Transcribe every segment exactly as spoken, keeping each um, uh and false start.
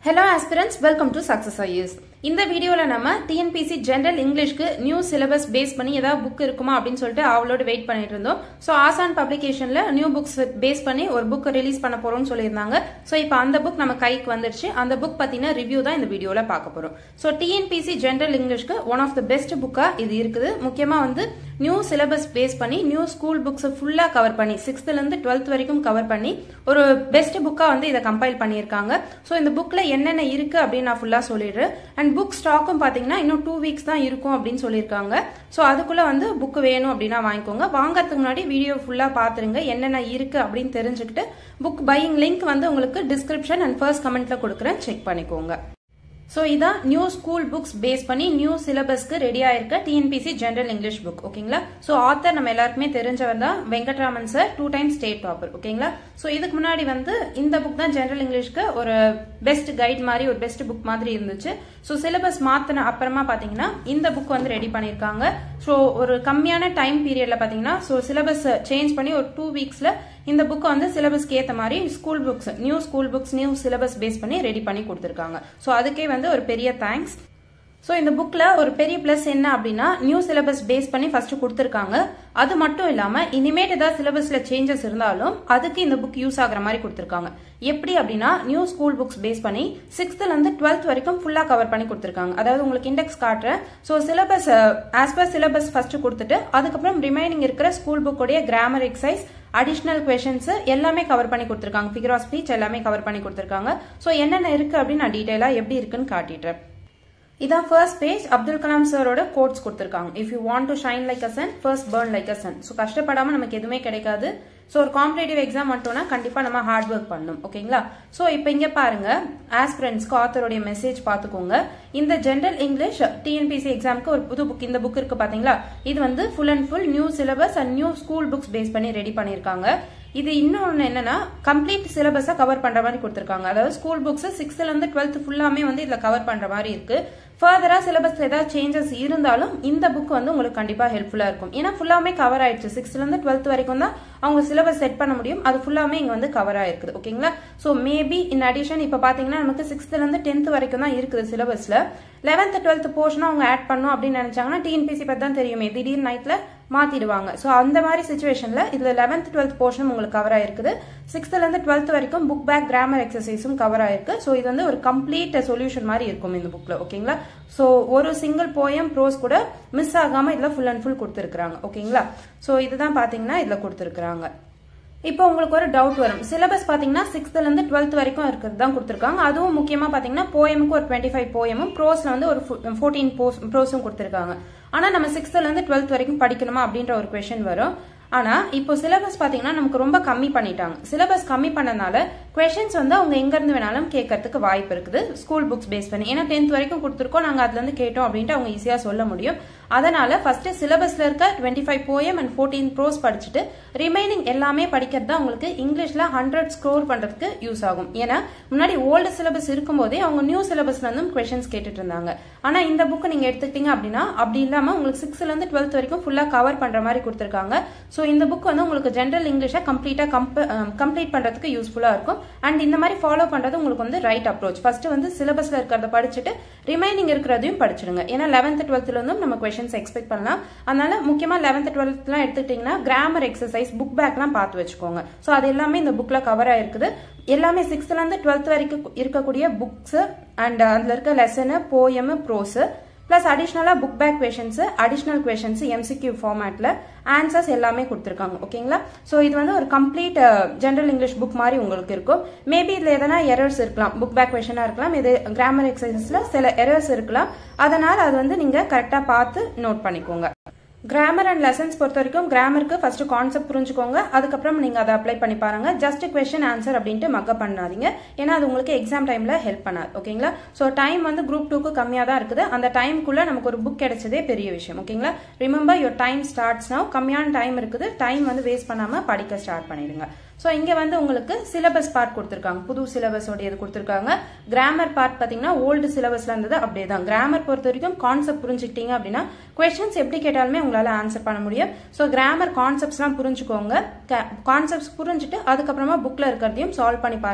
Hello aspirants, welcome to Success I A S. இந்த வீடியோல நம்ம T N P S C General Englishக்கு new syllabus base பண்ணி ஏதாவது புக் இருக்குமா அப்படினு சொல்லிட்டு அவளோட வெயிட் பண்ணிட்டு இருந்தோம். சோ Asan Publicationல நியூ புக்ஸ் பேஸ் பண்ணி ஒரு புக் ரிலீஸ் பண்ண போறோம்னு சொல்லிருந்தாங்க. சோ இப்போ அந்த புக் நம்ம கைக்கு வந்துருச்சு. அந்த புக் பத்தின ரிவ்யூ தான் இந்த வீடியோல பார்க்க போறோம். So T N P S C General Englishக்கு one of the best book-ஆ இது இருக்குது. முக்கியமா வந்து நியூ சிலபஸ் பேஸ் பண்ணி நியூ ஸ்கூல் புக்ஸ் ஃபுல்லா கவர் பண்ணி sixth ல இருந்து twelfth வரைக்கும் கவர் பண்ணி ஒரு பெஸ்ட் புக்கா வந்து இத கம்பைல் பண்ணிருக்காங்க. சோ இந்த புக்ல என்னென்ன இருக்கு அப்படினு நான் ஃபுல்லா சொல்லிடுறேன். அண்ட் புக் ஸ்டாக்கும் பாத்தீங்கன்னா இன்னும் two weeks தான் இருக்கும் அப்படினு சொல்லிருக்காங்க. சோ அதுக்குள்ள வந்து புக் வேணும் அப்படினா வாங்கிக்கோங்க. வாங்குறதுக்கு முன்னாடி வீடியோ ஃபுல்லா பாத்துருங்க. என்னென்ன இருக்கு அப்படினு தெரிஞ்சுக்கிட்டு புக் பையிங் லிங்க் வந்து உங்களுக்கு டிஸ்கிரிப்ஷன் அண்ட் ஃபர்ஸ்ட் கமெண்ட்ல கொடுக்கிறேன், செக் பண்ணிக்கோங்க. So இதான் நியூ ஸ்கூல் புக்ஸ் பேஸ் பண்ணி நியூ சிலபஸ்க்கு ரெடியா இருக்க T N P S C General English book. ஓகேங்களா? சோ ஆத்தர் நம்ம எல்லாருக்குமே தெரிஞ்சவர் தான் Venkatraman sir, two time state topper. ஓகேங்களா? சோ இதுக்கு முன்னாடி வந்து இந்த புக் தான் ஜெனரல் இங்கிலீஷ்க்கு ஒரு பெஸ்ட் கைட் மாதிரி ஒரு பெஸ்ட் புக் மாதிரி இருந்துச்சு. சோ சிலபஸ் மாத்தின அப்புறமா பாத்தீங்கன்னா இந்த புக் வந்து ரெடி பண்ணிருக்காங்க. சோ ஒரு கம்மியான டைம் பீரியட்ல பாத்தீங்கன்னா சோ சிலபஸ் சேஞ்ச் பண்ணி ஒரு டூ வீக்ஸ்ல இந்த புக் வந்து சிலபஸ்க்கு ஏத்த மாதிரி school books new school books new syllabus base பண்ணி ரெடி பண்ணி கொடுத்திருக்காங்க. சோ அதுக்கே வந்து ஒரு பெரிய தேங்க்ஸ். சோ இந்த புக்ல ஒரு பெரிய பிளஸ் என்ன அப்படின்னா நியூ சிலபஸ் பேஸ் பண்ணி ஃபர்ஸ்ட் கொடுத்திருக்காங்க. அது மட்டும் இல்லாம இனிமேட் ஏதாவது சிலபஸ்ல சேஞ்சஸ் இருந்தாலும் அதுக்கு இந்த புக் யூஸ் ஆகுற மாதிரி கொடுத்திருக்காங்க. எப்படி அப்படின்னா நியூ ஸ்கூல் புக்ஸ் பேஸ் பண்ணி சிக்ஸ்த்ல இருந்து டுவெல்த் வரைக்கும் ஃபுல்லா கவர் பண்ணி கொடுத்திருக்காங்க. அதாவது உங்களுக்கு இண்டெக்ஸ் காட்டுறேன். So syllabus as per syllabus first கொடுத்துட்டு அதுக்கப்புறம் ரிமைனிங் இருக்கிற ஸ்கூல் புக்கோடைய கிராமர் எக்ஸசைஸ் அடிஷனல் கொஸ்டின்ஸ் எல்லாமே கவர் பண்ணி கொடுத்திருக்காங்க. ஃபிகர் ஆஃப் ஸ்பீச் எல்லாமே கவர் பண்ணி கொடுத்திருக்காங்க. சோ என்னென்ன இருக்கு அப்படின்னு நான் டீடைலா எப்படி இருக்குன்னு காட்டிடுறேன். இதான் ஃபர்ஸ்ட் பேஜ். அப்துல் கலாம் சாரோட கோட்ஸ் கொடுத்திருக்காங்க. If you want to shine like a sun first burn like a sun. So கஷ்டப்படாம நமக்கு எதுவுமே கிடைக்காது. சோ ஒரு காம்படிட்டிவ் எக்ஸாம் மட்டும்னா கண்டிப்பா நம்ம ஹார்ட் ஒர்க் பண்ணணும். ஓகேங்களா? சோ இப்போ இங்க பாருங்க, ஆஸ்பிரண்ட்ஸ்க்கு ஆத்தருடைய மெசேஜ் பாத்துக்கோங்க. இந்த general English T N P S C எக்ஸாம்க்கு ஒரு புது புக் இந்த புக் இருக்கு பாத்தீங்களா? இது வந்து full and full new syllabus and new school books base பண்ணி ரெடி பண்ணிருக்காங்க. இது இன்னொன்னு என்னன்னா கம்ப்ளீட் சிலபஸா கவர் பண்ற மாதிரி கொடுத்திருக்காங்க. அதாவது ஸ்கூல் புக்ஸ் சிக்ஸ்த்ல இருந்து டுவெல்த் ஃபுல்லாமே வந்து இதுல கவர் பண்ற மாதிரி இருக்கு. ஃபர்தரா சிலபஸ்ல ஏதாவது சேஞ்சஸ் இருந்தாலும் இந்த புக் வந்து உங்களுக்கு கண்டிப்பா ஹெல்ப்ஃபுல்லா இருக்கும். ஏன்னா ஃபுல்லாமே கவர் ஆயிடுச்சு. சிக்ஸ்த்ல இருந்து டுவெல்த் வரைக்கும் தான் அவங்க சிலபஸ் செட் பண்ண முடியும். அது ஃபுல்லாமே இங்க வந்து கவர் ஆயிருக்குது. ஓகேங்களா? சோ மேபி இன் அடிஷன் இப்ப பாத்தீங்கன்னா நமக்கு சிக்ஸ்த்ல இருந்து டென்த் வரைக்கும் தான் இருக்குது சிலபஸ்ல. லெவன்த் டுவெல்த் போர்ஷன் அவங்க ஆட் பண்ணும் அப்படின்னு நினைச்சாங்கன்னா T N P S C பத்தி தான் தெரியுமே, திடீர் நைட்ல மாத்திடுவாங்க. சோ அந்த மாதிரி சிச்சுவேஷன்ல இதுல லெவன்த் டுவெல்த் போர்ஷன் உங்களுக்கு கவர் ஆயிருக்குது. சிக்ஸ்த்ல இருந்து டுவெல்த் வரைக்கும் புக் பேக் கிராமர் எக்ஸசைஸும் கவர் ஆயிருக்கு. சோ இது வந்து ஒரு கம்ப்ளீட் சொல்யூஷன் மாதிரி இருக்கும் இந்த புக்ல. ஓகேங்களா? சோ ஒரு சிங்கிள் போயம் ப்ரோஸ் கூட மிஸ் ஆகாம இதுல ஃபுல் அண்ட் ஃபுல் கொடுத்திருக்காங்க. ஓகேங்களா? சோ இதுதான் பாத்தீங்கன்னா இதுல கொடுத்திருக்காங்க. இப்போ உங்களுக்கு ஒரு டவுட் வரும். சிலபஸ் பாத்தீங்கன்னா சிக்ஸ்த்ல இருந்து டுவெல்த் வரைக்கும் இருக்கிறது தான் கொடுத்திருக்காங்க. அதுவும் முக்கியமா பாத்தீங்கன்னா போயமுக்கு ஒரு டுவெண்ட்டி ஃபைவ் போயமும் ப்ரோஸ்ல வந்து ஒரு ஃபோர்டீன் ப்ரோஸும் கொடுத்திருக்காங்க. ஆனா நம்ம சிக்ஸ்த்ல இருந்து டுவெல்த் வரைக்கும் படிக்கணுமா அப்படின்ற ஒரு கொஸ்டின் வரும். ஆனா இப்போ சிலபஸ் பாத்தீங்கன்னா நமக்கு ரொம்ப கம்மி பண்ணிட்டாங்க. சிலபஸ் கம்மி பண்ணனால கொஸ்டின்ஸ் வந்து அவங்க எங்க இருந்து வேணாலும் கேட்கறதுக்கு வாய்ப்பு இருக்குது ஸ்கூல் புக்ஸ் பேஸ் பண்ணி. ஏன்னா டென்த் வரைக்கும் கொடுத்துருக்கோம், நாங்க அதுல இருந்து கேட்டோம் அப்படின்ட்டு அவங்க ஈஸியா சொல்ல முடியும். அதனால ஃபர்ஸ்ட் சிலபஸ்ல இருக்க twenty five poem and fourteen prose படிச்சுட்டு ரிமைனிங் எல்லாமே படிக்கிறது தான் உங்களுக்கு இங்கிலீஷ்ல ஹண்ட்ரட் ஸ்கோர் பண்றதுக்கு யூஸ் ஆகும். ஏன்னா முன்னாடி ஓல்டு சிலபஸ் இருக்கும் போதே அவங்க நியூ சிலபஸ்ல இருந்தும் கொஸ்டின்ஸ் கேட்டுட்டு இருந்தாங்க. ஆனா இந்த புக் நீங்க எடுத்துக்கிட்டீங்க அப்படின்னா அப்படி இல்லாம உங்களுக்கு சிக்ஸ்த்ல இருந்து டுவெல்த் வரைக்கும் ஃபுல்லா கவர் பண்ற மாதிரி கொடுத்திருக்காங்க. சோ இந்த புக் வந்து உங்களுக்கு ஜெனரல் இங்கிலீஷை கம்ப்ளீட்டா கம்ப்ளீட் பண்றதுக்கு யூஸ்ஃபுல்லா இருக்கும். அண்ட் இந்த மாதிரி ஃபாலோ பண்றது உங்களுக்கு வந்து ரைட் அப்ரோச். ஃபர்ஸ்ட் வந்து சிலபஸ்ல இருக்கிறத படிச்சுட்டு ரிமைனிங் இருக்கிறதையும் படிச்சிடுங்க. ஏன்னா லெவன்த் டுவெல்த்ல இருந்தும் நம்ம கொஸ்டின்ஸ் எக்ஸ்பெக்ட் பண்ணலாம். அதனால முக்கியமா லெவன்த் டுவெல்த் எல்லாம் எடுத்துக்கிட்டீங்கன்னா கிராமர் எக்ஸசைஸ் புக் பேக் எல்லாம் பார்த்து வச்சுக்கோங்க. சோ அது எல்லாமே இந்த புக்ல கவர் ஆயிருக்குது. எல்லாமே சிக்ஸ்த்ல இருந்து டுவெல்த் வரைக்கும் இருக்கக்கூடிய புக்ஸ் அண்ட் அதுல இருக்க லெசன் போயம் ப்ரோஸ் பிளஸ் அடிஷனலா book back questions additional questions M C Q ஃபார்மேட்ல ஆன்சர்ஸ் எல்லாமே கொடுத்திருக்காங்க. ஓகேங்களா? சோ இது வந்து ஒரு கம்ப்ளீட் ஜெனரல் இங்கிலீஷ் புக் மாதிரி உங்களுக்கு இருக்கும். மேபி இதுல எதனா எரர்ஸ் இருக்கலாம், புக் பேக் கொஸ்டினா இருக்கலாம், இது கிராமர் எக்ஸசைஸ்ல சில எரர்ஸ் இருக்கலாம். அதனால அது வந்து நீங்க கரெக்டா பார்த்து நோட் பண்ணிக்கோங்க. கிராமர் அண்ட் லெசன்ஸ் பொறுத்த வரைக்கும் கிராமருக்கு ஃபர்ஸ்ட் கான்செப்ட் புரிஞ்சுக்கோங்க. அதுக்கப்புறம் நீங்க அதை அப்ளை பண்ணி பாருங்க. ஜஸ்ட் கொஸ்டின் ஆன்சர் அப்படின்ட்டு மக்கப் பண்ணாதீங்க. ஏன்னா அது உங்களுக்கு எக்ஸாம் டைம்ல ஹெல்ப் பண்ணாது. ஓகேங்களா? சோ டைம் வந்து குரூப் டூக்கு கம்மியா தான் இருக்குது. அந்த டைம்குள்ள நமக்கு ஒரு புக் கிடைச்சதே பெரிய விஷயம். ஓகேங்களா? Remember your time starts now. கம்மியான டைம் இருக்குது. டைம் வந்து வேஸ்ட் பண்ணாம படிக்க ஸ்டார்ட் பண்ணிடுங்க. சோ இங்க வந்து உங்களுக்கு சிலபஸ் பார்ட் கொடுத்திருக்காங்க. புது சிலபஸ் உடையது கொடுத்திருக்காங்க. கிராமர் பார்ட் பாத்தீங்கன்னா ஓல்டு சிலபஸ்ல இருந்தது அப்படியே தான். கிராமர் பொறுத்த வரைக்கும் கான்செப்ட் புரிஞ்சுக்கிட்டீங்க அப்படின்னா கொஸ்டின்ஸ் எப்படி கேட்டாலுமே உங்களால ஆன்சர் பண்ண முடியும். சோ கிராமர் கான்செப்ட்ஸ் எல்லாம் புரிஞ்சுக்கோங்க. கான்செப்ட்ஸ் புரிஞ்சுட்டு அதுக்கப்புறமா புக்ல இருக்கிறதையும் சால்வ் பண்ணி பாருங்க.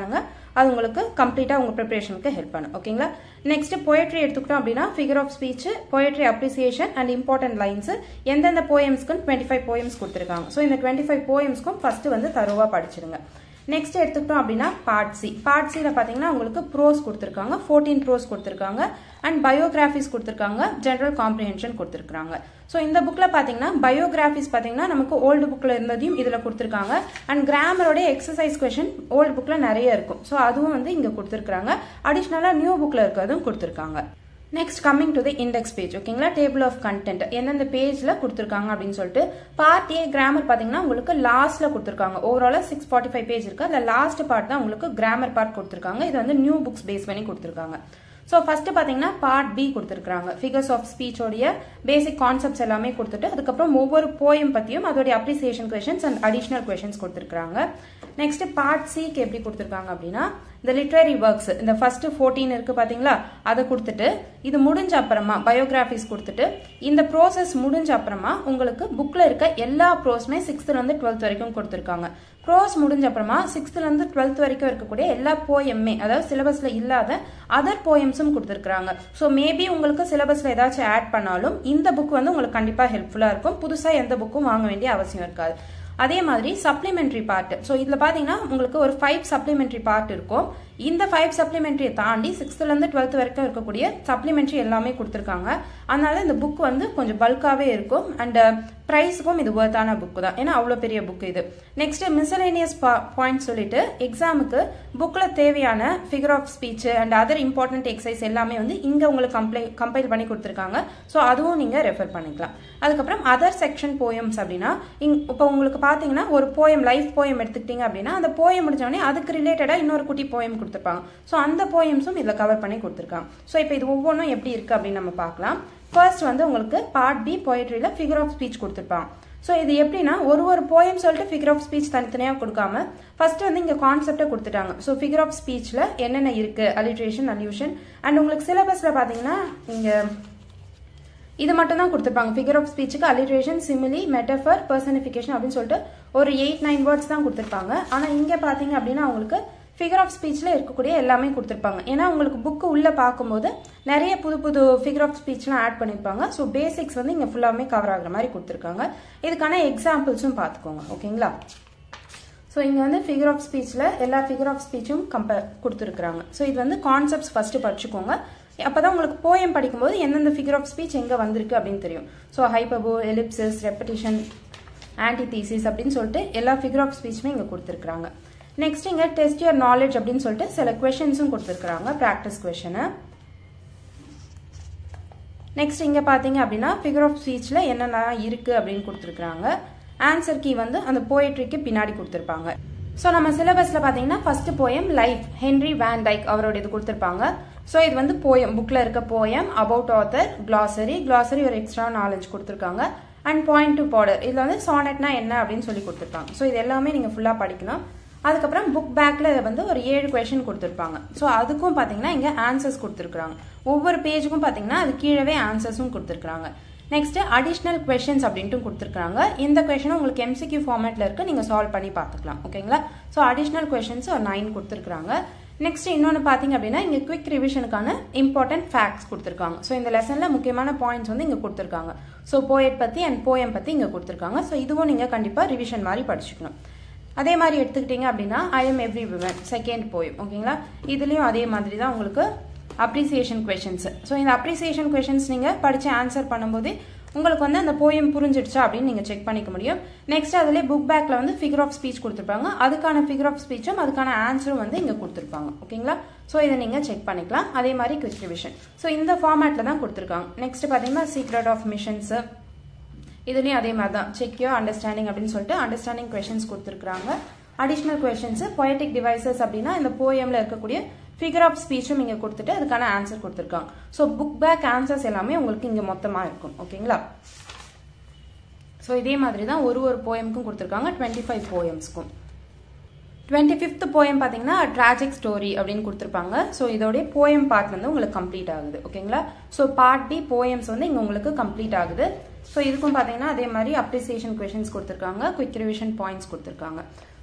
அது உங்களுக்கு கம்ப்ளீட்டா உங்க ப்ரிப்பரேஷனுக்கு ஹெல்ப் பண்ணும் ஓகேங்களா நெக்ஸ்ட் போயட்ரி எடுத்துக்கிட்டோம் அப்படின்னா figure of speech poetry appreciation and important lines எந்தெந்த போயம்ஸ்க்கு டுவெண்ட்டி ஃபைவ் போயம்ஸ் கொடுத்துருக்காங்க ஸோ இந்த டுவெண்ட்டி ஃபைவ் போயம்ஸ்க்கும் ஃபர்ஸ்ட் வந்து தரோவா படிச்சிருங்க நெக்ஸ்ட் எடுத்துக்கிட்டோம் அப்படின்னா பார்ட் சி பார்ட் சில பாத்தீங்கன்னா உங்களுக்கு ப்ரோஸ் கொடுத்துருக்காங்க ஃபோர்டீன் ப்ரோஸ் கொடுத்துருக்காங்க அண்ட் பயோகிராஃபிஸ் கொடுத்துருக்காங்க ஜெனரல் காம்ப்ரிஹென்ஷன் கொடுத்துருக்காங்க ஸோ இந்த புக்ல பாத்தீங்கன்னா பயோகிராஃபிஸ் பாத்தீங்கன்னா நமக்கு ஓல்டு புக்ல இருந்ததையும் இதுல கொடுத்துருக்காங்க அண்ட் கிராமரோட எக்ஸசைஸ் கொஸ்டின் ஓல்டு புக்ல நிறைய இருக்கும் ஸோ அதுவும் வந்து இங்க கொடுத்துருக்காங்க அடிஷ்னலா நியூ புக்ல இருக்கிறதும் கொடுத்துருக்காங்க next coming to the index page ஓகேங்களா டேபிள் ஆஃப் கண்டென்ட் எந்தெந்த பேஜ்ல கொடுத்துருக்காங்க அப்படின்னு சொல்லிட்டு பார்ட் ஏ கிராமர் பாத்தீங்கன்னா உங்களுக்கு லாஸ்ட்ல கொடுத்துருக்காங்க ஓவராலா சிக்ஸ் ஃபார்ட்டி ஃபைவ் பேஜ் இருக்கு அதுல லாஸ்ட் பார்ட் தான் உங்களுக்கு கிராமர் பார்ட் கொடுத்துருக்காங்க இது வந்து நியூ புக்ஸ் பேஸ் பண்ணி கொடுத்துருக்காங்க ஸோ ஃபர்ஸ்ட் பாத்தீங்கன்னா பார்ட் பி கொடுத்துருக்காங்க ஃபிகர்ஸ் ஆஃப் ஸ்பீச்சோடைய பேசிக் கான்செப்ட்ஸ் எல்லாமே கொடுத்துட்டு அதுக்கப்புறம் ஒவ்வொரு போயம் பத்தியும் அதோடைய appreciation questions and additional questions கொடுத்துருக்காங்க நெக்ஸ்ட் பார்ட் சிக்கு எப்படி கொடுத்துருக்காங்க அப்படின்னா இந்த லிட்ரரி ஒர்க்ஸ் இந்த ஃபர்ஸ்ட் ஃபோர்டீன் இருக்கு பாத்தீங்களா அதை கொடுத்துட்டு இது முடிஞ்ச அப்புறமா பயோகிராஃபிஸ் கொடுத்துட்டு இந்த ப்ரோசஸ் முடிஞ்ச அப்புறமா உங்களுக்கு புக்ல இருக்க எல்லா ப்ரோஸுமே சிக்ஸ்த்ல இருந்து டுவெல்த் வரைக்கும் கொடுத்துருக்காங்க ப்ரோஸ் முடிஞ்ச அப்புறமா சிக்ஸ்த்ல இருந்து டுவெல்த் வரைக்கும் இருக்கக்கூடிய எல்லா போயமே அதாவது சிலபஸ்ல இல்லாத அதர் போயம்ஸும் கொடுத்துருக்காங்க ஸோ மேபி உங்களுக்கு சிலபஸ்ல ஏதாச்சும் ஆட் பண்ணாலும் இந்த புக் வந்து உங்களுக்கு கண்டிப்பா ஹெல்ப்ஃபுல்லா இருக்கும் புதுசா எந்த புக்கும் வாங்க வேண்டிய அவசியம் இருக்காது அதே மாதிரி சப்ளிமெண்டரி பார்ட் ஸோ இதுல பாத்தீங்கன்னா உங்களுக்கு ஒரு ஃபைவ் சப்ளிமெண்டரி பார்ட் இருக்கும் இந்த ஃபைவ் சப்ளிமெண்டரியை தாண்டி சிக்ஸ்த்ல இருந்து டுவெல்த் வரைக்கும் இருக்கக்கூடிய சப்ளிமெண்டரி எல்லாமே கொடுத்துருக்காங்க அதனால இந்த புக் வந்து கொஞ்சம் பல்காவே இருக்கும் அண்ட் பிரைஸுக்கும் இது ஒர்த்தான புக் தான் ஏன்னா அவ்வளோ பெரிய புக் இது நெக்ஸ்ட் மிசலேனியஸ் பாயிண்ட் சொல்லிட்டு எக்ஸாமுக்கு புக்ல தேவையான figure of speech and other important exercise எல்லாமே வந்து இங்க உங்களுக்கு கம்ப்ளை கம்பைல் பண்ணி கொடுத்துருக்காங்க ஸோ அதுவும் நீங்க ரெஃபர் பண்ணிக்கலாம் அதுக்கப்புறம் அதர் செக்ஷன் போயம்ஸ் அப்படின்னா இப்போ உங்களுக்கு பாத்தீங்கன்னா ஒரு போயம் லைஃப் போயம் எடுத்துக்கிட்டீங்க அப்படின்னா அந்த போயம் முடிஞ்சோடனே அதுக்கு ரிலேட்டடா இன்னொரு குட்டி போயம் கொடுத்துருப்பாங்க ஸோ அந்த போயம்ஸும் இதுல கவர் பண்ணி கொடுத்துருக்காங்க ஸோ இப்போ இது ஒவ்வொன்றும் எப்படி இருக்கு அப்படின்னு நம்ம பார்க்கலாம் ஃபர்ஸ்ட் வந்து உங்களுக்கு பார்ட் பி போயட்ரியில ஃபிகர் ஆஃப் ஸ்பீச் கொடுத்துருப்பாங்க ஸோ இது எப்படின்னா ஒரு ஒரு போயம் சொல்லிட்டு ஃபிகர் ஆஃப் ஸ்பீச் தனித்தனியாக கொடுக்காம ஃபர்ஸ்ட் வந்து இங்க கான்செப்டை கொடுத்துட்டாங்க ஸோ ஃபிகர் ஆஃப் ஸ்பீச்ல என்னென்ன இருக்கு அலிட்ரேஷன் அல்யூஷன் அண்ட் உங்களுக்கு சிலபஸ்ல பாத்தீங்கன்னா இங்க இது மட்டும் தான் கொடுத்துருப்பாங்க ஃபிகர் ஆஃப் ஸ்பீச்சுக்கு அலிட்ரேஷன் சிமிலி மெட்டஃபர் பர்சனிஃபிகேஷன் அப்படின்னு சொல்லிட்டு ஒரு எயிட் நைன் வேர்ட்ஸ் தான் கொடுத்துருப்பாங்க ஆனா இங்க பாத்தீங்க அப்படின்னா உங்களுக்கு ஃபிகர் ஆஃப் ஸ்பீச்ல இருக்கக்கூடிய எல்லாமே கொடுத்துருப்பாங்க ஏன்னா உங்களுக்கு புக்கு உள்ள பார்க்கும்போது நிறைய புது புது ஃபிகர் ஆஃப் ஸ்பீச்லாம் ஆட் பண்ணிருப்பாங்க ஸோ பேசிக்ஸ் வந்து இங்க ஃபுல்லாமே கவர் ஆகுற மாதிரி கொடுத்துருக்காங்க இதுக்கான எக்ஸாம்பிள்ஸும் பார்த்துக்கோங்க ஓகேங்களா ஸோ இங்க வந்து ஃபிகர் ஆஃப் ஸ்பீச்ல எல்லா ஃபிகர் ஆஃப் ஸ்பீச்சும் கம்பேர் கொடுத்துருக்காங்க ஸோ இது வந்து கான்செப்ட்ஸ் ஃபர்ஸ்ட் படிச்சுக்கோங்க அப்பதான் உங்களுக்கு போயம் படிக்கும்போது எந்தெந்த ஃபிகர் ஆஃப் ஸ்பீச் எங்க வந்திருக்கு அப்படின்னு தெரியும் so hyperbole ellipsis repetition antithesis அப்படின்னு சொல்லிட்டு எல்லா ஃபிகர் ஆஃப் ஸ்பீச்சுமே இங்க கொடுத்துருக்காங்க நெக்ஸ்ட் இங்க டெஸ்ட் யுவர் நாலேஜ் அப்படின்னு சொல்லிட்டு சில கொஸ்டின்ஸும் கொடுத்துருக்காங்க பிராக்டிஸ் கொஸ்டின் நெக்ஸ்ட் இங்க பாத்தீங்க அப்படின்னா ஃபிகர் ஆஃப் ஸ்பீச்ல என்னென்ன இருக்கு அப்படின்னு கொடுத்துருக்காங்க ஆன்சர் கீ வந்து அந்த போயட்ரிக்கு பின்னாடி கொடுத்துருப்பாங்க ஸோ நம்ம சிலபஸ்ல பாத்தீங்கன்னா first poem life Henry Van Dyke அவரோட இது கொடுத்துருப்பாங்க ஸோ இது வந்து போயம் புக்ல இருக்க poem about author glossary glossary ஒரு எக்ஸ்ட்ரா நாலேஜ் கொடுத்துருக்காங்க அண்ட் பாயிண்ட் டு பார்டர் இதுல வந்து சானட்னா என்ன அப்படின்னு சொல்லி கொடுத்துருப்பாங்க ஸோ இது எல்லாமே நீங்க ஃபுல்லா படிக்கணும் அதுக்கப்புறம் புக் பேக்ல வந்து ஒரு ஏழு கொஸ்டின் கொடுத்துருப்பாங்க ஸோ அதுக்கும் பாத்தீங்கன்னா இங்க ஆன்சர்ஸ் கொடுத்துருக்காங்க ஒவ்வொரு பேஜுக்கும் பாத்தீங்கன்னா அது கீழவே ஆன்சர்ஸும் கொடுத்துருக்காங்க நெக்ஸ்ட் அடிஷனல் கொஸ்டின்ஸ் அப்படின்ட்டு கொடுத்துருக்காங்க இந்த கொஸ்டின் உங்களுக்கு எம்சிக்யூ ஃபார்மேட்ல இருக்கு நீங்க சால்வ் பண்ணி பார்த்துக்கலாம் ஓகேங்களா ஸோ அடிஷனல் கொஸ்டின்ஸ் ஒரு நைன் கொடுத்துருக்காங்க நெக்ஸ்ட் இன்னொன்று பாத்தீங்க அப்படின்னா இங்க குவிக் ரிவிஷனுக்கான இம்பார்ட்டன்ட் ஃபேக்ட்ஸ் கொடுத்துருக்காங்க ஸோ இந்த லெசன்ல முக்கியமான பாயிண்ட்ஸ் வந்து இங்க கொடுத்துருக்காங்க ஸோ போயட் பத்தி அண்ட் போயம் பத்தி இங்க கொடுத்துருக்காங்க ஸோ இதுவும் நீங்க கண்டிப்பா ரிவிஷன் மாதிரி படிச்சுக்கணும் அதே மாதிரி எடுத்துக்கிட்டீங்க அப்படின்னா I am every woman second poem ஓகேங்களா இதுலயும் அதே மாதிரி தான் உங்களுக்கு அப்ரிசியேஷன் கொஸ்டின்ஸ் ஸோ இந்த அப்ரிசியேஷன் கொஸ்டின்ஸ் நீங்க படிச்சு ஆன்சர் பண்ணும்போது உங்களுக்கு வந்து அந்த போயம் புரிஞ்சிடுச்சா அப்படின்னு நீங்க செக் பண்ணிக்க முடியும் நெக்ஸ்ட் அதுல புக் பேக்ல வந்து ஃபிகர் ஆஃப் ஸ்பீச் கொடுத்துருப்பாங்க அதுக்கான ஃபிகர் ஆஃப் ஸ்பீச்சும் அதுக்கான ஆன்சரும் வந்து இங்க கொடுத்துருப்பாங்க ஓகேங்களா ஸோ இதை நீங்க செக் பண்ணிக்கலாம் அதே மாதிரி குவிக் ரிவிஷன் ஸோ இந்த ஃபார்மேட்ல தான் கொடுத்துருக்காங்க நெக்ஸ்ட் பாத்தீங்கன்னா சீக்ரெட் ஆஃப் மிஷன்ஸ் இதுலயும் அதே மாதிரி தான் செக் யோர் அண்டர்ஸ்டாண்டிங் அப்படின்னு சொல்லிட்டு அண்டர்ஸ்டாண்டிங் கொஸ்டின்ஸ் கொடுத்துருக்காங்க அடிஷனல் கொஸ்டின்ஸ் பொயட்டிக் டிவைசஸ் அப்படின்னா இந்த போயம்ல இருக்கக்கூடிய ஃபிகர் ஆஃப் ஸ்பீச்சும் இங்க கொடுத்துட்டு அதுக்கான ஆன்சர் கொடுத்துருக்காங்க ஸோ புக் பேக் ஆன்சர்ஸ் எல்லாமே உங்களுக்கு இங்க மொத்தமா இருக்கும் ஓகேங்களா ஸோ இதே மாதிரி தான் ஒரு ஒரு போயமுக்கும் கொடுத்துருக்காங்க டுவெண்ட்டி ஃபைவ் போயம்ஸ்க்கும் டுவெண்ட்டி ஃபிஃப்த் போயம் பாத்தீங்கன்னா ட்ராஜிக் ஸ்டோரி அப்படின்னு கொடுத்துருப்பாங்க ஸோ இதோடைய போயம் பார்ட் வந்து உங்களுக்கு கம்ப்ளீட் ஆகுது ஓகேங்களா ஸோ பார்ட் பி போயம்ஸ் வந்து இங்க உங்களுக்கு கம்ப்ளீட் ஆகுது ஸோ இதுக்கும் பாத்தீங்கன்னா அதே மாதிரி அப்ரிசியேஷன் கொஸ்டின்ஸ் கொடுத்துருக்காங்க குவிக் ரிவிஷன் பாயிண்ட்ஸ் கொடுத்துருக்காங்க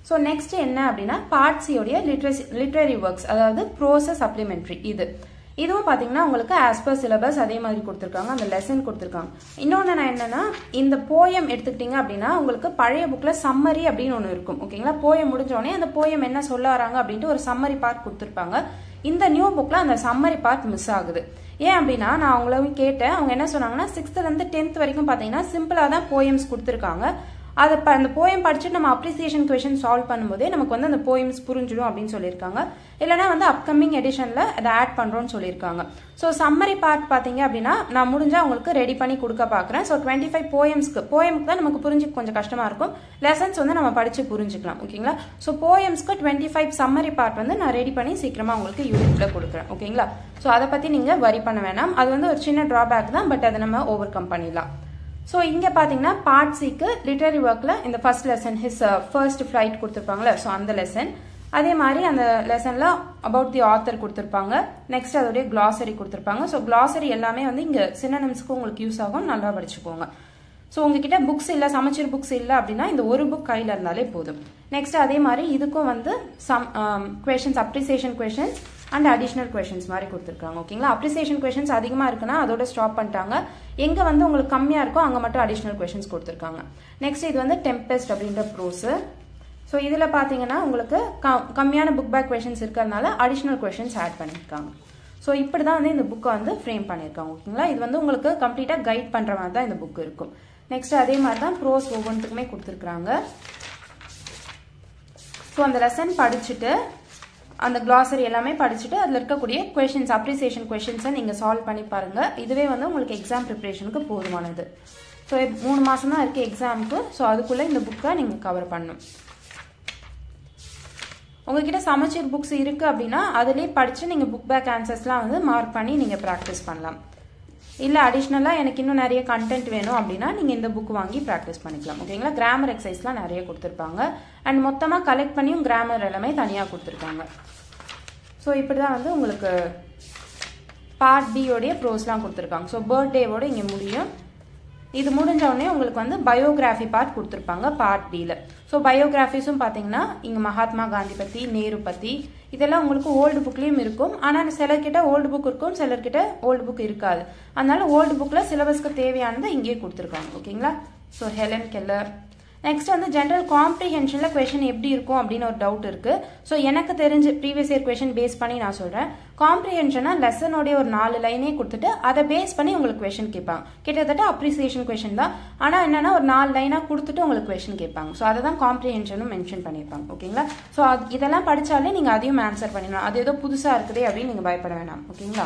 ஸோ நெக்ஸ்ட் என்ன அப்படின்னா பார்ட் சி உடைய லிட்ரேசி லிட்ரரி ஒர்க்ஸ், அதாவது ப்ரோஸ் சப்ளிமெண்ட்ரி. இது இதுவும் பார்த்தீங்கன்னா உங்களுக்கு ஆஸ் பர் சிலபஸ் அதே மாதிரி கொடுத்துருக்காங்க, அந்த லெசன் கொடுத்துருக்காங்க. இன்னொன்று நான் என்னன்னா, இந்த போயம் எடுத்துக்கிட்டீங்க அப்படின்னா உங்களுக்கு பழைய புக்கில் சம்மரி அப்படின்னு ஒன்று இருக்கும். ஓகேங்களா, போயம் முடிஞ்சோடனே அந்த போயம் என்ன சொல்ல வராங்க அப்படின்ட்டு ஒரு சம்மரி பார்ட் கொடுத்துருப்பாங்க. இந்த நியூ புக்கில் அந்த சம்மரி பார்ட் மிஸ் ஆகுது. ஏன் அப்படின்னா நான் அவங்களும் கேட்டேன், அவங்க என்ன சொன்னாங்கன்னா சிக்ஸ்த்லேருந்து டென்த் வரைக்கும் பார்த்தீங்கன்னா சிம்பிளாக தான் போயம்ஸ் கொடுத்துருக்காங்க. அதை அந்த போயம் படிச்சுட்டு நம்ம அப்ரிசியேஷன் கொஷின் சால்வ் பண்ணும்போதே நமக்கு வந்து அந்த போயம்ஸ் புரிஞ்சிடும் அப்படின்னு சொல்லியிருக்காங்க. இல்லைனா வந்து அப்கமிங் எடிஷனில் அதை ஆட் பண்ணுறோன்னு சொல்லியிருக்காங்க. ஸோ சம்மரி பார்ட் பார்த்தீங்க அப்படின்னா நான் முடிஞ்சால் உங்களுக்கு ரெடி பண்ணி கொடுக்க பார்க்குறேன். ஸோ டுவெண்ட்டி ஃபைவ் போயம்ஸ்க்கு போயமுக்கு தான் நமக்கு புரிஞ்சு கொஞ்சம் கஷ்டமாக இருக்கும், லெசன்ஸ் வந்து நம்ம படித்து புரிஞ்சுக்கலாம். ஓகேங்களா, ஸோ போயம்ஸ்க்கு டுவெண்ட்டி ஃபைவ் சம்மரி பார்ட் வந்து நான் ரெடி பண்ணி சீக்கிரமாக உங்களுக்கு யூனிட்டில் கொடுக்குறேன். ஓகேங்களா, ஸோ அதை பற்றி நீங்கள் வரி பண்ண வேணாம், அது வந்து ஒரு சின்ன ட்ராபேக் தான், பட் அதை நம்ம ஓவர் கம் பண்ணிடலாம். ஸோ இங்கே பார்த்தீங்கன்னா பார்ட் சிக்கு லிட்டரரி ஒர்க்கில் இந்த first lesson his first flight கொடுத்துருப்பாங்களே, ஸோ அந்த லெசன். அதே மாதிரி அந்த லெசனில் அபவுட் தி ஆத்தர் கொடுத்துருப்பாங்க. நெக்ஸ்ட் அதோடைய கிளாசரி கொடுத்துருப்பாங்க. ஸோ கிளாசரி எல்லாமே வந்து இங்கே சினோனிம்ஸ்க்கு உங்களுக்கு யூஸ் ஆகும், நல்லா படிச்சுக்கோங்க. ஸோ உங்ககிட்ட புக்ஸ் இல்லை, சமச்சீர் புக்ஸ் இல்லை அப்படின்னா இந்த ஒரு புக் கையில் இருந்தாலே போதும். நெக்ஸ்ட் அதே மாதிரி இதுக்கும் வந்து some questions, appreciation questions and additional questions மாதிரி கொடுத்துருக்காங்க. ஓகேங்களா, அப்ரிசியேஷன் கொஷின்ஸ் அதிகமாக இருக்குன்னா அதோட ஸ்டாப் பண்ணிட்டாங்க. எங்கே வந்து உங்களுக்கு கம்மியாக இருக்கோ அங்கே மட்டும் அடிஷனல் கொஷின்ஸ் கொடுத்துருக்காங்க. நெக்ஸ்ட் இது வந்து டெம்பெஸ்ட் அப்படின்ற ப்ரோஸு. ஸோ இதில் பார்த்தீங்கன்னா உங்களுக்கு கம்மியான புக் பேக் கொஷின்ஸ் இருக்கிறதுனால அடிஷனல் கொஷின்ஸ் ஆட் பண்ணியிருக்காங்க. ஸோ இப்படி தான் வந்து இந்த புக்கை வந்து ஃப்ரேம் பண்ணியிருக்காங்க. ஓகேங்களா, இது வந்து உங்களுக்கு கம்ப்ளீட்டாக கைட் பண்ணுற மாதிரி தான் இந்த புக் இருக்கும். நெக்ஸ்ட் அதே மாதிரி தான் ப்ரோஸ் ஒவ்வொன்றுக்குமே கொடுத்துருக்குறாங்க. ஸோ அந்த லெசன் படிச்சுட்டு அந்த கிளாசரி எல்லாமே படிச்சுட்டு அதில் இருக்கக்கூடிய கொஷின்ஸ், அப்ரிசியேஷன் கொஷின்ஸை நீங்கள் சால்வ் பண்ணி பாருங்கள். இதுவே வந்து உங்களுக்கு எக்ஸாம் ப்ரிப்ரேஷனுக்கு போதுமானது. ஸோ மூணு மாதம் தான் இருக்குது எக்ஸாமுக்கு. ஸோ அதுக்குள்ளே இந்த புக்கை நீங்கள் கவர் பண்ணணும். உங்ககிட்ட சமச்சீர் புக்ஸ் இருக்குது அப்படின்னா அதிலே படித்து நீங்கள் புக் பேக் ஆன்சர்ஸ்லாம் வந்து மார்க் பண்ணி நீங்கள் ப்ராக்டிஸ் பண்ணலாம். இல்லை அடிஷ்னலாக எனக்கு இன்னும் நிறைய கண்டென்ட் வேணும் அப்படின்னா நீங்கள் இந்த புக் வாங்கி ப்ராக்டிஸ் பண்ணிக்கலாம். ஓகேங்களா, கிராமர் எக்ஸசைஸ்லாம் நிறைய கொடுத்துருப்பாங்க. அண்ட் மொத்தமாக கலெக்ட் பண்ணியும் கிராமர் எல்லாமே தனியாக கொடுத்துருக்காங்க. ஸோ இப்படி தான் வந்து உங்களுக்கு பார்ட் டியோடைய ப்ரோஸ்லாம் கொடுத்துருக்காங்க. ஸோ பர்த்டேவோட இங்கே முடியும். இது முடிஞ்ச உடனே உங்களுக்கு வந்து பயோகிராஃபி பார்ட் கொடுத்துருப்பாங்க பார்ட் டியில். ஸோ பயோகிராஃபிஸும் பார்த்தீங்கன்னா இங்கே மகாத்மா காந்தி பற்றி, நேரு பற்றி, இதெல்லாம் உங்களுக்கு ஓல்டு புக்லேயும் இருக்கும். ஆனால் சிலர்கிட்ட ஓல்டு புக் இருக்கும், சிலர்கிட்ட ஓல்டு புக் இருக்காது. அதனால ஓல்டு புக்கில் சிலபஸ்க்கு தேவையானதை இங்கேயே கொடுத்துருக்காங்க. ஓகேங்களா, ஸோ ஹெலன் கெல்லர். நெக்ஸ்ட் வந்து ஜென்ரல் காம்ப்ரிஹென்ஷனில் கொஷின் எப்படி இருக்கும் அப்படின்னு ஒரு டவுட் இருக்குது. ஸோ எனக்கு தெரிஞ்சு ப்ரீவியஸ் இயர் கொஷின் பேஸ் பண்ணி நான் சொல்கிறேன். காம்ப்ரிஹென்ஷனாக லெசனோடைய ஒரு நாலு லைனே கொடுத்துட்டு அதை பேஸ் பண்ணி உங்களுக்கு கொஷின் கேட்பாங்க. கிட்டத்தட்ட அப்ரிசியேஷன் கொஷின் தான், ஆனால் என்னன்னா ஒரு நாலு லைனாக கொடுத்துட்டு உங்களுக்கு கொஷின் கேட்பாங்க. ஸோ அதை தான் காம்ப்ரிஹென்ஷனும் மென்ஷன் பண்ணியிருப்பாங்க. ஓகேங்களா, ஸோ அது இதெல்லாம் படித்தாலே நீங்கள் அதையும் ஆன்சர் பண்ணிடலாம். அது ஏதோ புதுசாக இருக்குதே அப்படின்னு நீங்கள் பயப்பட வேணாம். ஓகேங்களா,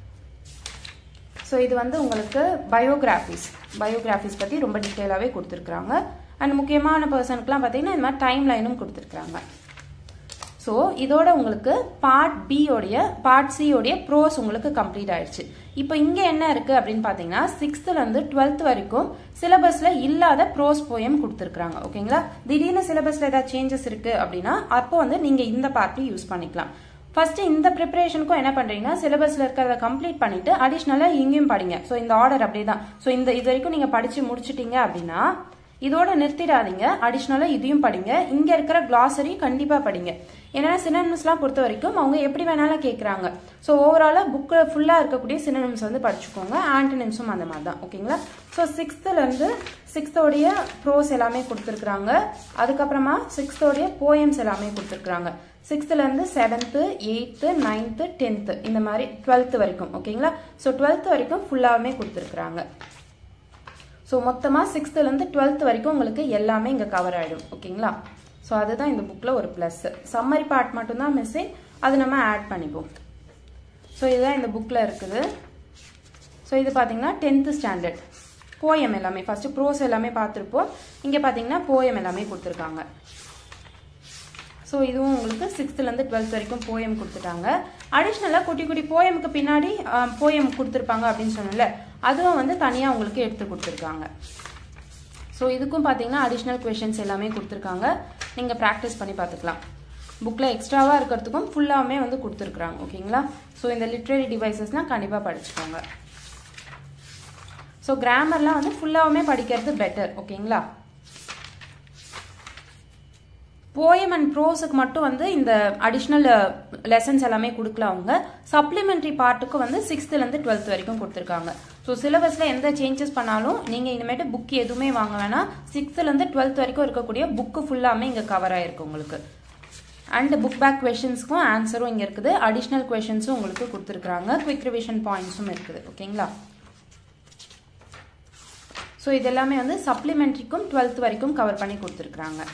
ஸோ இது வந்து உங்களுக்கு பயோகிராஃபிஸ் பயோகிராஃபிஸ் பற்றி ரொம்ப டீட்டெயிலாகவே கொடுத்துருக்குறாங்க. அண்ட் முக்கியமான பர்சனுக்குலாம் பார்த்தீங்கன்னா இந்த மாதிரி டைம் லைனும் கொடுத்துருக்குறாங்க. ஸோ இதோட உங்களுக்கு பார்ட் பியோடைய பார்ட் சியோடைய ப்ரோஸ் உங்களுக்கு கம்ப்ளீட் ஆயிடுச்சு. இப்போ இங்கே என்ன இருக்குது அப்படின்னு பார்த்தீங்கன்னா சிக்ஸ்த்துலேருந்து டுவெல்த் வரைக்கும் சிலபஸில் இல்லாத ப்ரோஸ் போயம் கொடுத்துருக்குறாங்க. ஓகேங்களா, திடீர்னு சிலபஸில் ஏதாவது சேஞ்சஸ் இருக்குது அப்படின்னா அப்போ வந்து நீங்கள் இந்த பார்ட்டி யூஸ் பண்ணிக்கலாம். ஃபர்ஸ்ட் இந்த ப்ரிப்பரேஷனுக்கும் என்ன பண்றீங்கன்னா சிலபஸ்ல இருக்கிறத கம்ப்ளீட் பண்ணிட்டு அடிஷ்னலா இங்கேயும் படிங்க. ஸோ இந்த ஆர்டர் அப்படியே தான். ஸோ இந்த இது வரைக்கும் நீங்க படிச்சு முடிச்சிட்டீங்க அப்படின்னா இதோட நிறுத்திடாதீங்க, அடிஷ்னலா இதையும் படிங்க. இங்க இருக்கிற கிளாசரி கண்டிப்பா படிங்க. ஏன்னா சினோனிம்ஸ்லாம் பொறுத்த வரைக்கும் அவங்க எப்படி வேணாலும் கேட்குறாங்க. ஸோ ஓவராலாக புக்கில் ஃபுல்லாக இருக்கக்கூடிய சினோனிம்ஸ் வந்து படிச்சுக்கோங்க. ஆன்டனிம்ஸும் அந்த மாதிரி தான். ஓகேங்களா, ஸோ சிக்ஸ்த்துலேருந்து சிக்ஸ்த்தோடைய ப்ரோஸ் எல்லாமே கொடுத்துருக்குறாங்க. அதுக்கப்புறமா சிக்ஸ்த்தோடைய போயம்ஸ் எல்லாமே கொடுத்துருக்குறாங்க. சிக்ஸ்த்துலேருந்து செவன்த்து, எயித்து, நைன்த்து, டென்த்து, இந்த மாதிரி டுவெல்த்து வரைக்கும். ஓகேங்களா, ஸோ டுவெல்த்து வரைக்கும் ஃபுல்லாகவே கொடுத்துருக்குறாங்க. ஸோ மொத்தமாக சிக்ஸ்த்துலேருந்து டுவெல்த் வரைக்கும் உங்களுக்கு எல்லாமே இங்கே கவர் ஆகிடும். ஓகேங்களா, ஸோ அதுதான் இந்த புக்கில் ஒரு ப்ளஸ். சம்மரி பார்ட் மட்டும்தான் மிஸ்ஸிங், அது நம்ம ஆட் பண்ணிப்போம். ஸோ இதுதான் இந்த புக்கில் இருக்குது. ஸோ இது பார்த்தீங்கன்னா டென்த்து ஸ்டாண்டர்ட் போயம் எல்லாமே, ஃபஸ்ட்டு ப்ரோஸ் எல்லாமே பார்த்துருப்போம். இங்கே பார்த்தீங்கன்னா போயம் எல்லாமே கொடுத்துருக்காங்க. ஸோ இதுவும் உங்களுக்கு சிக்ஸ்த்துலேருந்து டுவெல்த் வரைக்கும் போயம் கொடுத்துட்டாங்க. அடிஷ்னலாக குட்டி குட்டி போயமுக்கு பின்னாடி போயம் கொடுத்துருப்பாங்க அப்படின்னு சொன்னல, அதுவும் வந்து தனியாக உங்களுக்கு எடுத்து கொடுத்துருக்காங்க. ஸோ இதுக்கும் பார்த்தீங்கன்னா அடிஷ்னல் கொஷின்ஸ் எல்லாமே கொடுத்துருக்காங்க. நீங்கள் ப்ராக்டிஸ் பண்ணி பார்த்துக்கலாம். புக்கில் எக்ஸ்ட்ராவாக இருக்கிறதுக்கும் ஃபுல்லாகவே வந்து கொடுத்துருக்குறாங்க. ஓகேங்களா, ஸோ இந்த லிட்ரரி டிவைசஸ்னால் கண்டிப்பாக படிச்சுக்கோங்க. ஸோ கிராமர்லாம் வந்து ஃபுல்லாகவே படிக்கிறது பெட்டர். ஓகேங்களா, poem and proseக்கு மட்டும் வந்து இந்த additional lessons எல்லாமே கொடுக்கல அவங்க supplementary பார்ட்டுக்கு வந்து sixth ல இருந்து twelfth வரைக்கும் கொடுத்திருக்காங்க சோ சிலபஸ்ல எந்த சேஞ்சஸ் பண்ணாலும் நீங்க இனிமேட்டு புக் எதுவுமே வாங்க வேணாம் sixth ல இருந்து twelfth வரைக்கும் இருக்கக்கூடிய புக் ஃபுல்லாமே இங்க கவர் ஆயிருக்கு உங்களுக்கு and book back questionsக்கும் ஆன்சரும் இங்க இருக்குது additional questionsம் உங்களுக்கு கொடுத்திருக்காங்க quick revision pointsம் இருக்குது ஓகேங்களா சோ இதெல்லாம் வந்து supplementaryக்கும் twelfth வரைக்கும் கவர் பண்ணி கொடுத்திருக்காங்க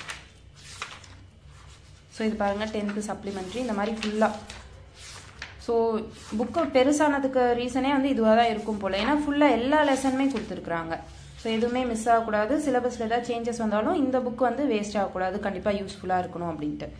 So, இது பாருங்க tenth supplementary இந்த மாதிரி ஃபுல்லா சோ புக் பெருசானதுக்கு ரீசனே வந்து இதுவா தான் இருக்கும் போல ஏனா ஃபுல்லா எல்லா லெசனுமே கொடுத்திருக்காங்க சோ எதுவுமே மிஸ் ஆக கூடாது சிலபஸ்ல ஏதாவது சேஞ்சஸ் வந்தாலும் இந்த புக் வந்து வேஸ்ட் ஆக கூடாது கண்டிப்பா யூஸ்ஃபுல்லா இருக்கணும் அப்படினு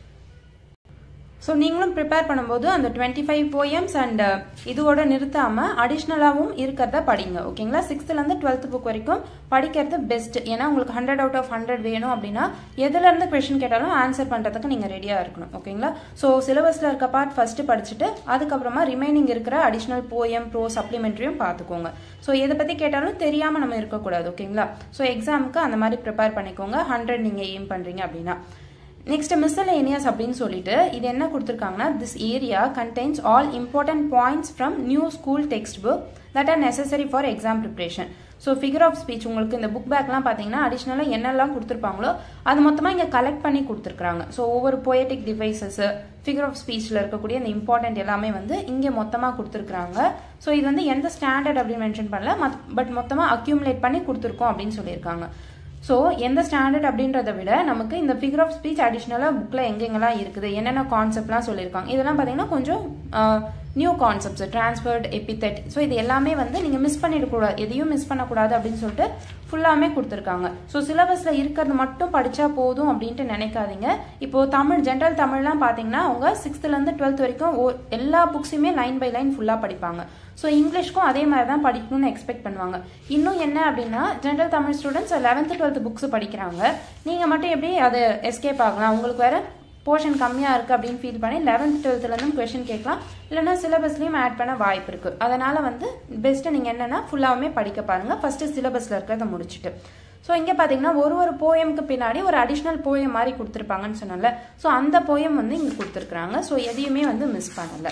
So, நீங்களும் prepare பண்ணும்போது அந்த twenty-five poems and இதுவோட நிறுத்தாம additionalaவும் இருக்கறத படிங்க ஓகேங்களா sixth ல இருந்து twelfth book வரைக்கும் படிக்கிறது பெஸ்ட் ஏனா உங்களுக்கு one hundred out of one hundred வேணும் அப்படினா எதுல இருந்து क्वेश्चन கேட்டாலும் ஆன்சர் பண்றதுக்கு நீங்க ரெடியா இருக்கணும் ஓகேங்களா சோ சிலபஸ்ல இருக்க பார்ட் ஃபர்ஸ்ட் படிச்சிட்டு அதுக்கு அப்புறமா ரிமைனிங் இருக்கிற additional poem prose supplementaryயும் பாத்துக்கோங்க சோ எதை பத்தி கேட்டாலும் தெரியாம நம்ம இருக்க கூடாது ஓகேங்களா சோ எக்ஸாம்க்கு அந்த மாதிரி prepare பண்ணிக்கோங்க one hundred நீங்க எய்ம் பண்றீங்க அப்படினா Next, miscellaneous அப்படின்னு சொல்லிட்டு இது என்ன கொடுத்திருக்காங்கன்னா this area contains all important points from new school textbook that are necessary for exam preparation. So, figure of speech உங்களுக்கு இந்த book backலாம் பாத்தீங்கன்னா additional என்னெல்லாம் கொடுத்திருப்பாங்களோ அது மொத்தமா இங்க கலெக்ட் பண்ணி கொடுத்திருக்காங்க. So, ஒவ்வொரு poetic devices, figure of speechல இருக்கக்கூடிய இந்த important எல்லாமே வந்து இங்க மொத்தமா கொடுத்திருக்காங்க. So, இது வந்து எந்த ஸ்டாண்டர்ட் அப்படி மென்ஷன் பண்ணல பட் மொத்தமா அக்யூமுலேட் பண்ணி கொடுத்திருக்கோம் அப்படின்னு சொல்லியிருக்காங்க. So, எந்த ஸ்டாண்டர்ட் அப்படின்றத விட நமக்கு இந்த figure of speech additionalா bookல எங்கெங்கலாம் இருக்குது என்னென்ன கான்செப்ட்லாம் சொல்லிருக்காங்க இதெல்லாம் பாத்தீங்கன்னா கொஞ்சம் new concepts transferred epithet so இது எல்லாமே வந்து நீங்க மிஸ் பண்ணிட கூடாது எதையும் மிஸ் பண்ண கூடாது அப்படினு சொல்லிட்டு ஃபுல்லாமே கொடுத்திருக்காங்க சோ சிலபஸ்ல இருக்குறது மட்டும் படிச்சா போதும் அப்படினு நினைக்காதீங்க இப்போ தமிழ் ஜெனரல் தமிழ்லாம் பாத்தீங்கன்னா அவங்க sixth ல இருந்து twelfth வரைக்கும் எல்லா புக்ஸுமே லைன் பை லைன் ஃபுல்லா படிப்பாங்க சோ இங்கிலீஷ்க்கும் அதே மாதிரி தான் படிக்கணும்னு எக்ஸ்பெக்ட் பண்ணுவாங்க இன்னும் என்ன அப்படினா general Tamil students eleventh twelfth புக்ஸ் படிக்கறாங்க நீங்க மட்டும் எப்படி அது எஸ்கேப் ஆகலாம் உங்களுக்கு வேற போர்ஷன் கம்மியா இருக்கு அப்படினு ஃபீல் பண்ணி eleventh twelfth ல இருந்து क्वेश्चन கேட்கலாம் இல்லனா சிலபஸ்லயும் ஆட் பண்ண வாய்ப்பு இருக்கு அதனால வந்து பெஸ்ட் நீங்க என்னன்னா ஃபுல்லாவே படிக்க பாருங்க ஃபர்ஸ்ட் சிலபஸ்ல இருக்கறத முடிச்சிட்டு சோ இங்க பாத்தீங்கன்னா ஒரு ஒரு போயம்க்கு பின்னாடி ஒரு அடிஷனல் போயம் மாதிரி கொடுத்திருப்பாங்கன்னு சொன்னல சோ அந்த போயம் வந்து இங்க கொடுத்திருக்காங்க சோ எதையுமே வந்து மிஸ் பண்ணல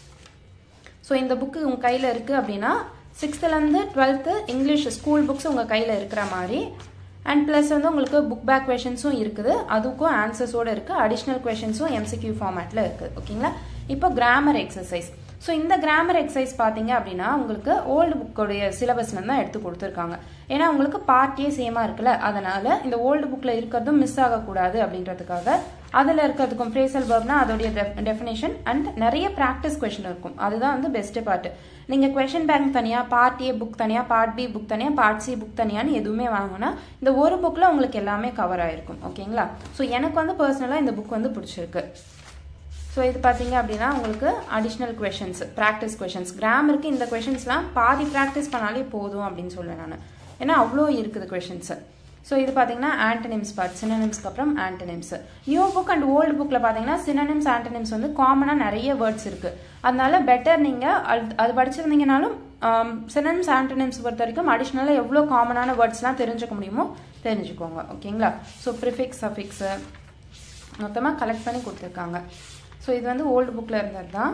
சோ இந்த புக் உங்க கையில இருக்கு அப்படினா sixth ல இருந்து twelfth இங்கிலீஷ் ஸ்கூல் புக்ஸ் உங்க கையில இருக்கிற மாதிரி and plus வந்து உங்களுக்கு book back questionsம் இருக்குது அதுக்கும் ஆன்சர்ஸோட இருக்கு additional questionsம் M C Q ஃபார்மட்ல இருக்கு ஓகேங்களா இப்போ grammar exercise சோ இந்த grammar exercise பாத்தீங்க அப்படினா உங்களுக்கு old book உடைய சிலபஸ்ல இருந்து எடுத்து கொடுத்திருக்காங்க ஏனா உங்களுக்கு பார்ட் ஏ சேமா இருக்குல அதனால இந்த old bookல இருக்குறதும் மிஸ் ஆக கூடாது அப்படின்றதுக்காக அதுல இருக்குறதுக்கும் phrasal verbனா அதோட definition and நிறைய practice question இருக்கும் அதுதான் வந்து பெஸ்ட் பார்ட் நீங்க question bank தனியா பார்ட் ஏ book தனியா பார்ட் பி book தனியா பார்ட் சி book தனியான்னு எதுவுமே வாங்குனா இந்த ஒரு bookல உங்களுக்கு எல்லாமே கவர் ஆயிருக்கும் ஓகேங்களா சோ எனக்கு வந்து पर्सनலா இந்த book வந்து பிடிச்சிருக்கு சோ இது பாத்தீங்க அப்படினா உங்களுக்கு additional questions practice questions grammarக்கு இந்த questionsலாம் பாதி practice பண்ணாலே போதும் அப்படினு சொல்றேன் நான் ஏனா அவ்ளோ இருக்குது questions சோ இது பாத்தீங்கன்னா antonyms part synonyms க்கு அப்புறம் antonyms new book and old bookல பாத்தீங்கன்னா synonyms antonyms வந்து காமனா நிறைய வேர்ட்ஸ் இருக்கு அதனால பெட்டர் நீங்க அது படிச்சிருந்தீங்கனாலும் synonyms antonyms பொறுத்த வரைக்கும் அடிஷனலா எவ்வளவு காமனான வேர்ட்ஸ்லாம் தெரிஞ்சுக்க முடியுமோ தெரிஞ்சுக்கோங்க ஓகேங்களா சோ prefix suffix மொத்தமா கலெக்ட் பண்ணி கொடுத்திருக்காங்க சோ இது வந்து old bookல இருந்ததுதான்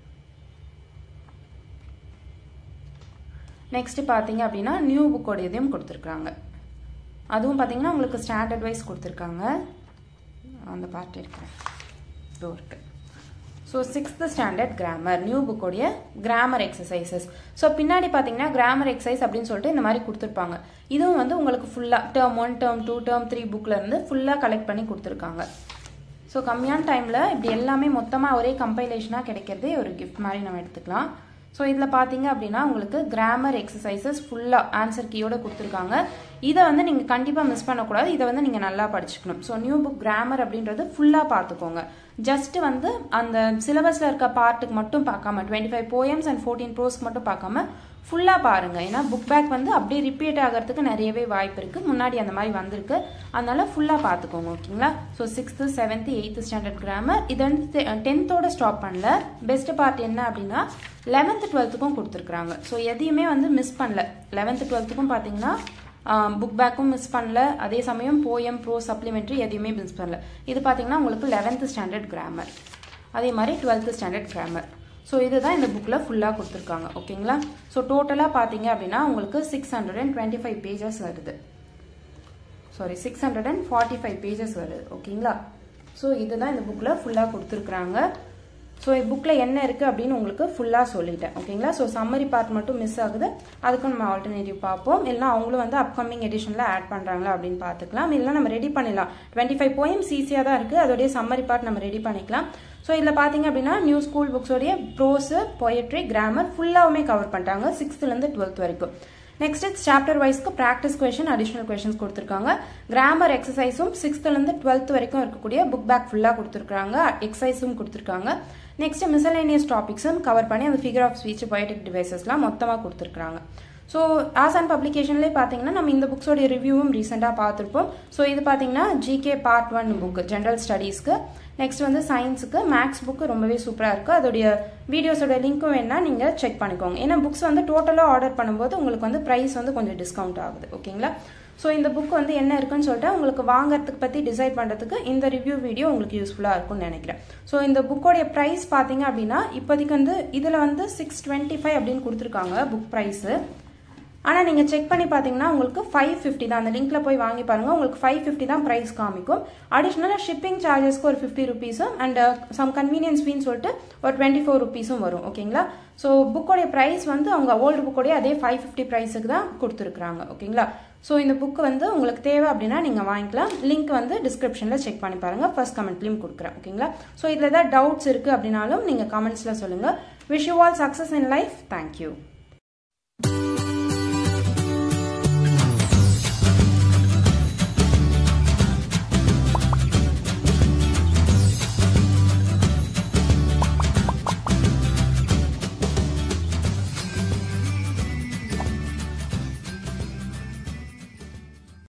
நெக்ஸ்ட் பாத்தீங்க அப்படினா நியூ book ஓட இதையும் கொடுத்திருக்காங்க அதுவும் பாத்தீங்கன்னா உங்களுக்கு ஸ்டாண்டர்ட் வைஸ் கொடுத்திருக்காங்க அந்த பார்ட் இருக்கு இதோ இருக்கு so sixth standard grammar new book ஓட grammar exercises சோ பின்னாடி பாத்தீங்கன்னா grammar exercise அப்படினு சொல்லிட்டு இந்த மாதிரி கொடுத்திருப்பாங்க இதுவும் வந்து உங்களுக்கு ஃபுல்லா term one term two term three bookல இருந்து ஃபுல்லா கலெக்ட் பண்ணி கொடுத்திருக்காங்க சோ கம்மியான டைம்ல இப்படி எல்லாமே மொத்தமா ஒரே கம்பைலேஷனா கிடைக்கிறதே ஒரு gift மாதிரி நம்ம எடுத்துக்கலாம் சோ இதல பாத்தீங்க அப்படினா உங்களுக்கு grammar exercises ஃபுல்லா ஆன்சர் கீயோட கொடுத்திருக்காங்க இத வந்து நீங்க கண்டிப்பா மிஸ் பண்ண கூடாது இத வந்து நீங்க நல்லா படிச்சுக்கணும் சோ நியூ book grammar அப்படின்றது ஃபுல்லா பாத்துக்கோங்க ஜஸ்ட் வந்து அந்த சிலபஸ்ல இருக்க பார்ட்டுக்கு மட்டும் பார்க்காம twenty-five poems and fourteen prose மட்டும் பார்க்காம ஃபுல்லா பாருங்க ஏனா book back வந்து அப்படியே ரிப்பீட் ஆகிறதுக்கு நிறையவே வாய்ப்பு இருக்கு முன்னாடி அந்த மாதிரி வந்திருக்கு அதனால ஃபுல்லா பாத்துக்கோங்க ஓகேங்களா so sixth seventh eighth standard grammar இது வந்து tenth ஓட ஸ்டாப் பண்ணல பெஸ்ட் பார்ட் என்ன அப்படினா eleventh twelfth க்கும் கொடுத்திருக்காங்க சோ எதையுமே வந்து மிஸ் பண்ணல eleventh twelfth க்கும் பாத்தீங்கன்னா புக் பேக்கும் மிஸ் பண்ணல, அதே சமயம் போயம் ப்ரோ சப்ளிமெண்ட்ரி எதையுமே மிஸ் பண்ணல. இது பார்த்தீங்கன்னா உங்களுக்கு லெவன்த் ஸ்டாண்டர்ட் கிராமர், அதே மாதிரி டுவெல்த் ஸ்டாண்டர்ட் கிராமர். ஸோ இதுதான் இந்த புக்கில் ஃபுல்லாக கொடுத்துருக்காங்க. ஓகேங்களா? ஸோ டோட்டலாக பார்த்தீங்க அப்படின்னா உங்களுக்கு six hundred and twenty five pages வருது. Sorry six hundred and forty five pages வருது. ஓகேங்களா? ஸோ இதுதான் இந்த புக்கில் ஃபுல்லாக கொடுத்துருக்குறாங்க. ஸோ புக்கில் என்ன இருக்குது அப்படின்னு உங்களுக்கு ஃபுல்லாக சொல்லிட்டேன். ஓகேங்களா? ஸோ சம்மரி பார்ட் மட்டும் மிஸ் ஆகுது, அதுக்கும் நம்ம ஆல்டர்னேட்டிவ் பார்ப்போம். இல்லைனா அவங்களும் வந்து அப்கமிங் எடிஷனில் ஆட் பண்ணுறாங்களா அப்படின்னு பார்த்துக்கலாம். இல்லைனா நம்ம ரெடி பண்ணிடலாம். டுவெண்ட்டி ஃபைவ் போயம்ஸ் ஈஸியாக தான் இருக்குது, அதோடைய சம்மரி பார்ட் நம்ம ரெடி பண்ணிக்கலாம். ஸோ இதில் பார்த்தீங்க அப்படின்னா நியூ ஸ்கூல் புக்ஸோடைய ப்ரோஸு, பொயட்ரி, கிராமர் ஃபுல்லாகவுமே கவர் பண்ணிட்டாங்க சிக்ஸ்த்துலேருந்து டுவெல்த் வரைக்கும். நெக்ஸ்ட் சாப்டர் வைஸ்க்கு ப்ராக்டிஸ் கொஷின், அடிஷனல் கொஷின்ஸ் கொடுத்துருக்காங்க. கிராமர் எக்ஸசைஸும் சிக்ஸ்த்துலேருந்து டுவெல்த் வரைக்கும் இருக்கக்கூடிய புக் பேக் ஃபுல்லாக கொடுத்துருக்காங்க, எக்ஸசைஸும் கொடுத்துருக்காங்க. நெக்ஸ்ட் மிசலேனியஸ் டாபிக்ஸும் கவர் பண்ணி அந்த ஃபிகர் ஆஃப் ஸ்பீச், பொயட்டிக் டிவைசஸ்லாம் மொத்தமாக கொடுத்துருக்காங்க. ஸோ ஆசான் பப்ளிகேஷன்லேயே பார்த்தீங்கன்னா நம்ம இந்த புக்ஸோடைய ரிவ்யூவும் ரீசெண்டாக பார்த்துருப்போம். ஸோ இது பார்த்தீங்கன்னா GK part one book general ஸ்டடீஸ்க்கு. நெக்ஸ்ட் வந்து சயின்ஸுக்கு மேக்ஸ் புக்கு ரொம்பவே சூப்பராக இருக்குது. அதோடைய வீடியோஸோட லிங்க்கும் வேணா நீங்கள் செக் பண்ணிக்கோங்க. ஏன்னா புக்ஸ் வந்து டோட்டலாக ஆர்டர் பண்ணும்போது உங்களுக்கு வந்து ப்ரைஸ் வந்து கொஞ்சம் டிஸ்கவுண்ட் ஆகுது. ஓகேங்களா? ஸோ இந்த புக் வந்து என்ன இருக்குன்னு சொல்லிட்டு உங்களுக்கு வாங்குறதுக்கு பற்றி டிசைட் பண்ணுறதுக்கு இந்த ரிவ்யூ வீடியோ உங்களுக்கு யூஸ்ஃபுல்லாக இருக்கும்னு நினைக்கிறேன். ஸோ இந்த புக்கோடைய ப்ரைஸ் பார்த்தீங்க அப்படின்னா இப்போதைக்கு வந்து இதில் வந்து சிக்ஸ் டுவெண்ட்டி ஃபைவ் அப்படின்னு கொடுத்துருக்காங்க புக் ப்ரைஸு. ஆனால் நீங்கள் செக் பண்ணி பார்த்தீங்கன்னா உங்களுக்கு ஃபைவ் ஃபிஃப்டி தான். அந்த லிங்க்ல போய் வாங்கி பாருங்கள், உங்களுக்கு ஃபைவ் ஃபிஃப்டி தான் ப்ரைஸ் காமிக்கும். அடிஷ்னலாக ஷிப்பிங் சார்ஜஸ்க்கு ஒரு ஃபிஃப்டி ருபீஸும் அண்ட் சம் கன்வீனியன்ஸ் ஃபீன்னு சொல்லிட்டு ஒரு டுவெண்ட்டி ஃபோர் ருபீஸும் வரும். ஓகேங்களா? ஸோ புக்கோடைய ப்ரைஸ் வந்து அவங்க ஓல்டு புக்கோடைய அதே ஃபைவ் ஃபிஃப்டி ப்ரைஸுக்கு தான் கொடுத்துருக்குறாங்க. ஓகேங்களா? ஸோ இந்த புக்கு வந்து உங்களுக்கு தேவை அப்படின்னா நீங்கள் வாங்கிக்கலாம். லிங்க் வந்து டிஸ்கிரிப்ஷனில் செக் பண்ணி பாருங்கள், ஃபர்ஸ்ட் கமெண்ட்லையும் கொடுக்குறேன். ஓகேங்களா? ஸோ இதில் ஏதாவது டவுட்ஸ் இருக்குது அப்படின்னாலும் நீங்கள் கமெண்ட்ஸில் சொல்லுங்கள். Wish you all success in life. Thank you.